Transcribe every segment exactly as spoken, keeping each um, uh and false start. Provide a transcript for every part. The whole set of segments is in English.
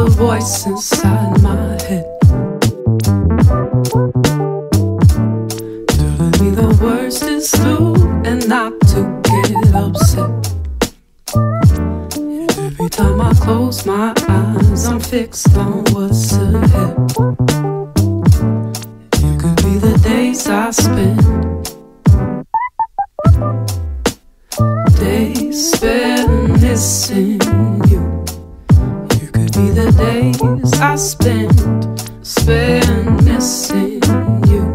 the voice inside my head, telling me the worst is through and not to get upset. And every time I close my eyes, I'm fixed on what's ahead. It could be the days I spend, days spent missing you. You could be the days I spent, spent missing you.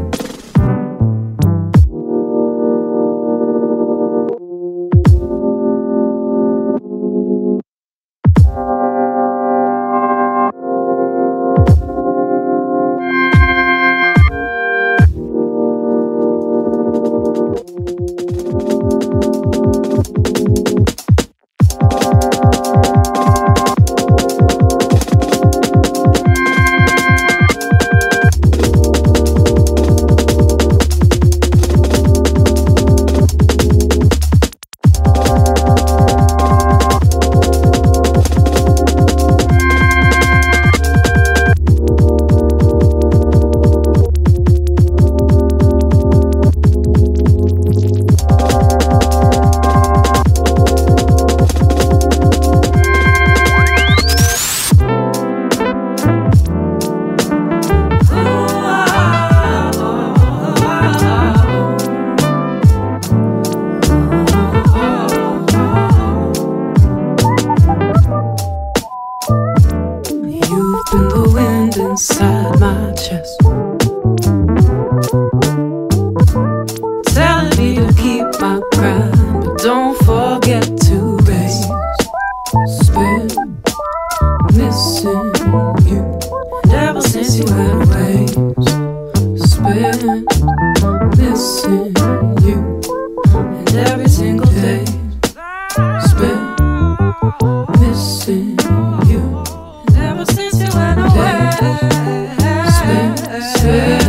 Inside my chest, telling me to keep my pride, but don't forget to raise. Spend missing you, and ever since you went away. Spend missing you, and every single day. Spend missing you, and ever since you went away. Spend, spend